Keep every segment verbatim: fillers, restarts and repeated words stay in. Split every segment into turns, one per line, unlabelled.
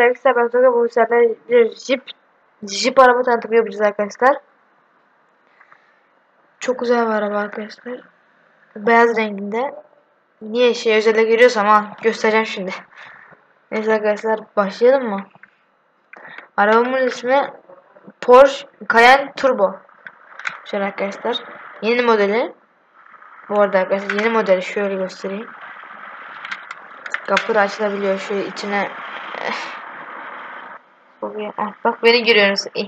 arkadaşlar, ben Tolga. Bu sefer bir Jeep Jeep araba tanıtımı yapacağız arkadaşlar. Çok güzel bir araba arkadaşlar. Beyaz renginde. Niye şey özellikle görüyorsam ha göstereceğim şimdi. Neyse arkadaşlar, başlayalım mı? Arabamın ismi Porsche Cayenne Turbo. Şöyle arkadaşlar, yeni modeli. Bu arada arkadaşlar, yeni modeli şöyle göstereyim. Kapı açılabiliyor, şöyle içine. Ah, bak beni görüyorsunuz. İyi.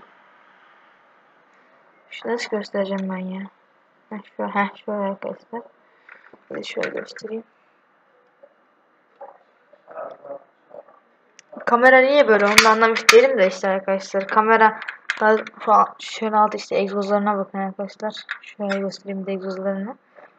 Şunu nasıl göstereceğim ben ya? Heh, şöyle, heh, şöyle arkadaşlar. Bir de şöyle göstereyim. Kamera niye böyle, onu da anlamış değilim de işte arkadaşlar. Kamera daha şöyle alt işte egzozlarına bakın arkadaşlar. Şöyle göstereyim de egzozlarını.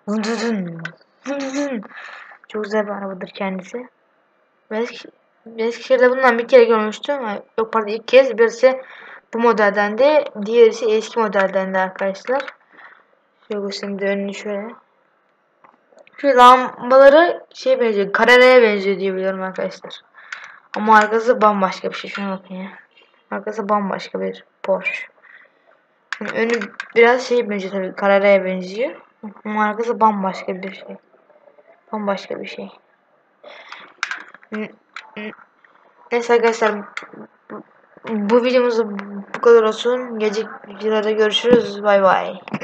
Çok güzel bir arabadır kendisi. Ben Eskişehir'de bundan bir kere görmüştüm. Yok pardon, ilk kez. Birisi bu modelden de, diğerisi eski modelden de arkadaşlar. Şöyle göstereyim de önünü şöyle. Şu lambaları şey benziyor, Carrera'ya benziyor diye biliyorum arkadaşlar. Ama arkası bambaşka bir şey. Şuna bakın ya. Arkası bambaşka bir Porsche. Yani önü biraz şey benziyor tabii, Carrera'ya benziyor. Ama arkası bambaşka bir şey. Bambaşka bir şey. Neyse arkadaşlar, bu videomuzda bu kadar olsun. Gelecek videolarda görüşürüz. Bay bay.